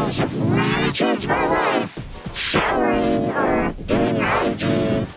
Badgerclops have really changed my life. Showering or doing your hygiene.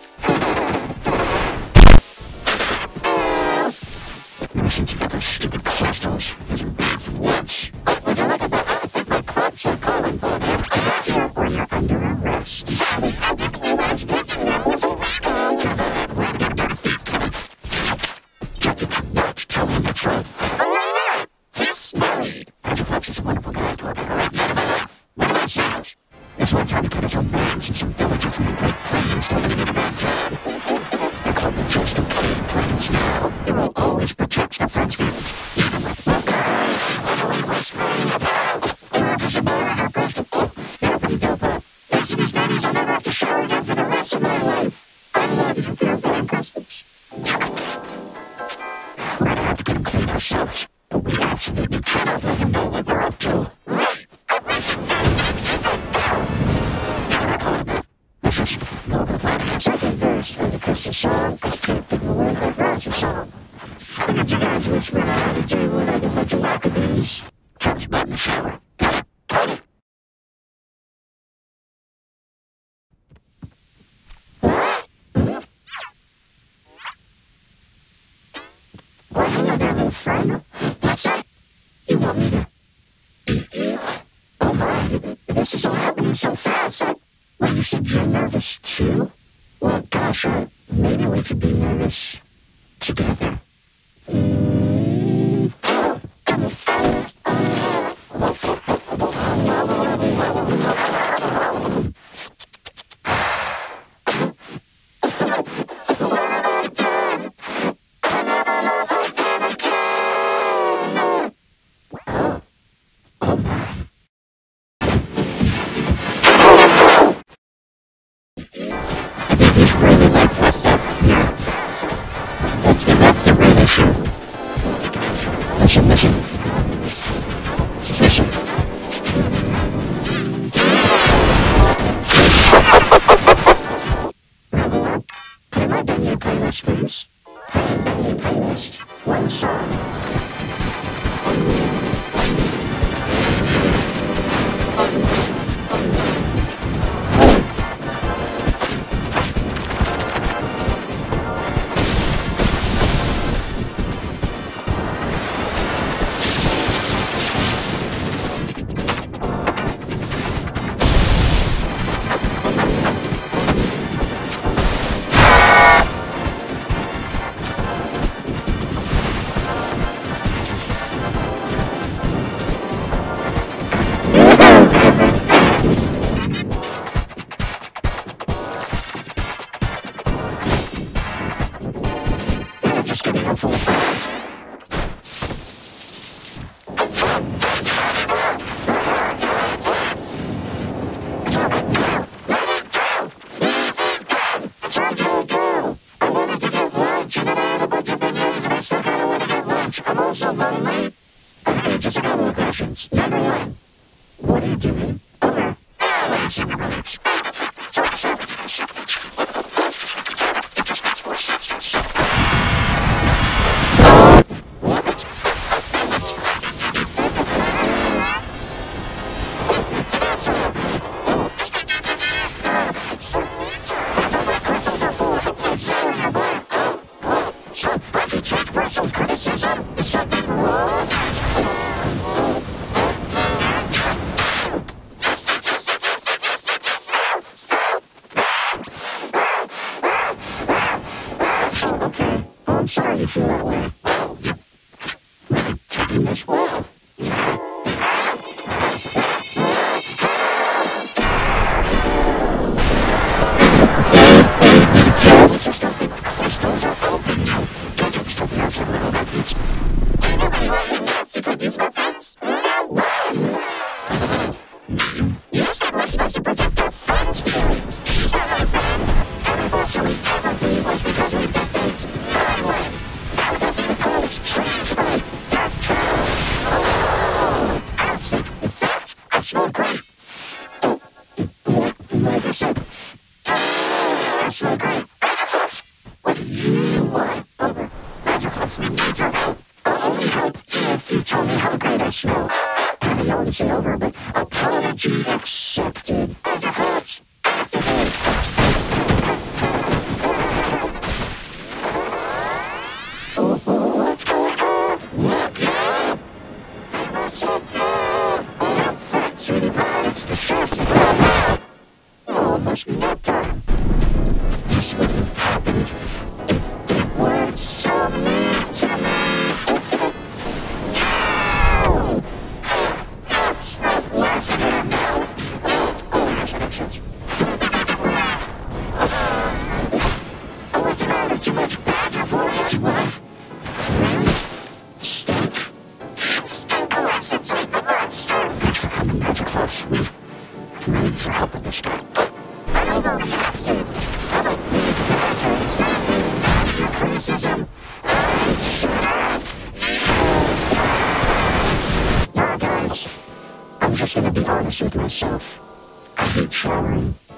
Since you got those stupid crystals, hasn't bathed once. Would you look at that? I think my crops are calling for you. Back here or you're under arrest. Sorry, I think you last picture that was a record. You're that random young thief coming. Check it out, not telling the truth. Oh, no! He's smelly. Badgerclops is a wonderful guy to a better right man of my life. What do I sound? This one time he cut his own man since some villager from the Great Plains told him he did a bad job. The club will just to pay in plans now. It will always protect the French village. Even with Booker, I know he was really about. Eric a bar, Eric goes to they're pretty dope up. Thanks to these babies, I'll never have to shower again for the rest of my life. I love you, you're very customs. We're gonna have to get him clean ourselves, but we absolutely cannot let him know what we're up to. Right, everything never caught him. This is go over the planet. Second verse of the Christian song. I can't think of a word like Roger's song. I get you guys whispering out of the table like a bunch of lockabees. Touch a button shower. Got it. Got it. Well, hello there, little friend. What's that? You want me to eat you? Oh my, this is all happening so fast. Well, you said you're nervous too? Well, gosh, maybe we could be nervous together. Listen. Play my Benny playlist, please. Play Benny playlist. One song. Just getting a full fight. I wanted to get lunch and then I had a bunch of videos and I still kinda wanna get lunch. I'm also lonely. Okay, just a couple of questions. Number one, what are you doing? Over. What are you saying over next? It just makes more sense. Criticism is something wrong. Okay, I'm sorry you feel that way. Really taking this well. Just don't think the crystals are open now. Gadgets took me out to little refuge. Anybody want your nuts to produce my friends? You said we're supposed to protect our friends' feelings. She's not my friend. Every bullshit we ever be was because we did things my way. Now it doesn't even call us trees, right? I was sick. In fact, I smell great. Like I said, I smell great. What do you want? Over. Badgerclops, we need your help. I'll only help if you tell me how great I smell. The odds are over, but apology accepted. Badgerclops, activate. What's going on? Okay. What's up? Don't fret, sweetie pie, it's the chef's brother. Oh, it must be nap time. This wouldn't have happened if they weren't so mean to me. No! Stop laughing at him now. Oh, makes what's the matter? Too much badger for you? Too much? Stink. Stinkoids, it's like the monster. Thanks for coming, Badgerclops. We need your help with this guy. I don't really have to. I don't need the badger. It's not being mad at your criticism. I should have. Nah, guys. I'm just gonna be honest with myself. I hate showering.